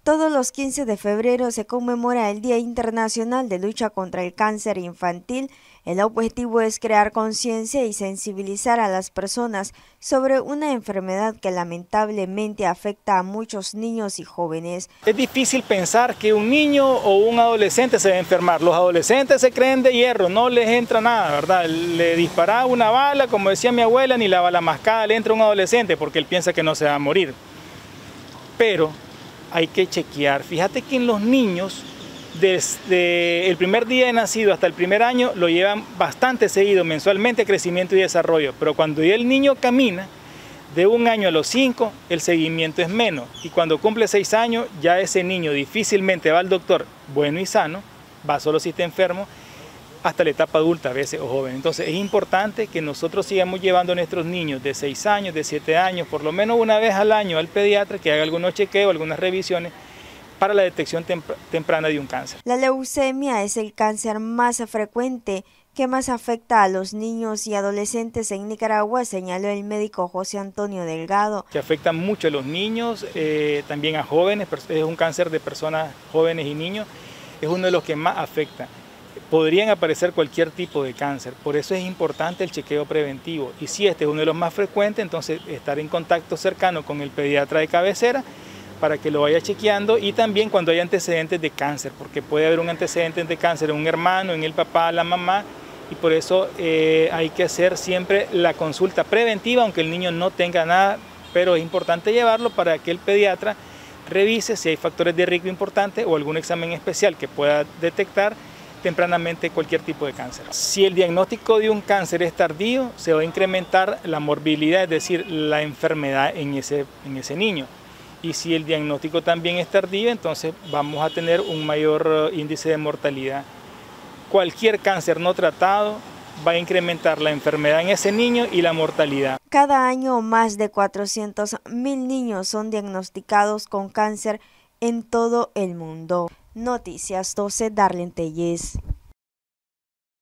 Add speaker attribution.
Speaker 1: Todos los 15 de febrero se conmemora el Día Internacional de Lucha contra el Cáncer Infantil. El objetivo es crear conciencia y sensibilizar a las personas sobre una enfermedad que lamentablemente afecta a muchos niños y jóvenes.
Speaker 2: Es difícil pensar que un niño o un adolescente se va a enfermar. Los adolescentes se creen de hierro, no les entra nada, ¿verdad? Le dispara una bala, como decía mi abuela, ni la bala mascada le entra a un adolescente porque él piensa que no se va a morir. Pero hay que chequear. Fíjate que en los niños, desde el primer día de nacido hasta el primer año, lo llevan bastante seguido, mensualmente, crecimiento y desarrollo. Pero cuando ya el niño camina, de 1 año a los 5, el seguimiento es menos. Y cuando cumple 6 años, ya ese niño difícilmente va al doctor bueno y sano, va solo si está enfermo, hasta la etapa adulta a veces o joven. Entonces es importante que nosotros sigamos llevando a nuestros niños de 6 años, de 7 años, por lo menos una vez al año al pediatra, que haga algunos chequeos, algunas revisiones para la detección temprana de un cáncer.
Speaker 1: La leucemia es el cáncer más frecuente que más afecta a los niños y adolescentes en Nicaragua, señaló el médico José Antonio Delgado.
Speaker 2: Que afecta mucho a los niños, también a jóvenes, es un cáncer de personas jóvenes y niños, es uno de los que más afecta. Podrían aparecer cualquier tipo de cáncer, por eso es importante el chequeo preventivo. Y si este es uno de los más frecuentes, entonces estar en contacto cercano con el pediatra de cabecera para que lo vaya chequeando, y también cuando hay antecedentes de cáncer, porque puede haber un antecedente de cáncer en un hermano, en el papá, la mamá, y por eso hay que hacer siempre la consulta preventiva, aunque el niño no tenga nada, pero es importante llevarlo para que el pediatra revise si hay factores de riesgo importantes o algún examen especial que pueda detectar tempranamente cualquier tipo de cáncer. Si el diagnóstico de un cáncer es tardío, se va a incrementar la morbilidad, es decir, la enfermedad en ese niño. Y si el diagnóstico también es tardío, entonces vamos a tener un mayor índice de mortalidad. Cualquier cáncer no tratado va a incrementar la enfermedad en ese niño y la mortalidad.
Speaker 1: Cada año más de 400,000 niños son diagnosticados con cáncer en todo el mundo. Noticias 12, Darlene Tellez.